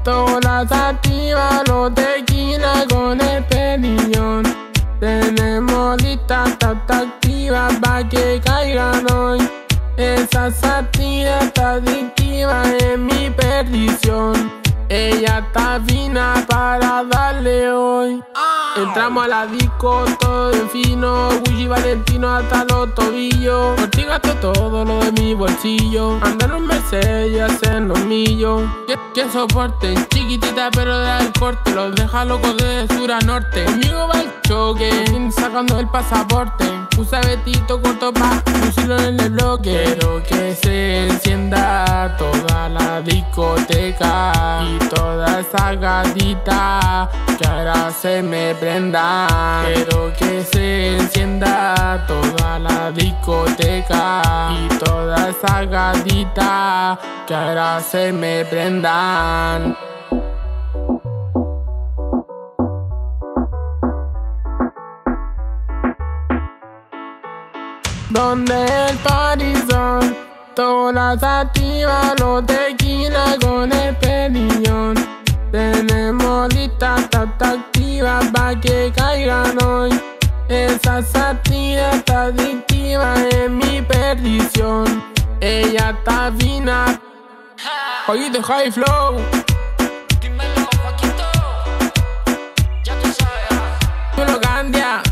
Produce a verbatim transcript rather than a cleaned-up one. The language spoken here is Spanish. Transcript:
Todas activas, los tequila con el perillón. Tenemos listas activas pa' que caigan hoy. Esa sativa está adictiva en mi perdición. Ella está fina para darle hoy. Entramos a la disco, todo de fino. Gucci Valentino hasta los tobillos. Por ti gasto todo lo de mi bolsillo. Ando en un Mercedes y hacen los millos. Que, que soporte, chiquitita pero da el corte. Los deja locos de sur a norte. Conmigo va el choque, sacando el pasaporte. Usa Betito corto pa' fusillo en el bloque. Quiero que se encienda toda la discoteca y toda esa gatita que ahora se me prendan. Quiero que se encienda toda la discoteca y toda esa gatita que ahora se me prendan. Donde el parizón, todas activas, los tequila con el perillón. Tenemos listas activas pa' que caigan hoy. Esa sativa está adictiva en mi perdición. Ella está fina. Oíste High Flow. Dímelo, Paquito. Ya tú sabes. Tú lo cambias.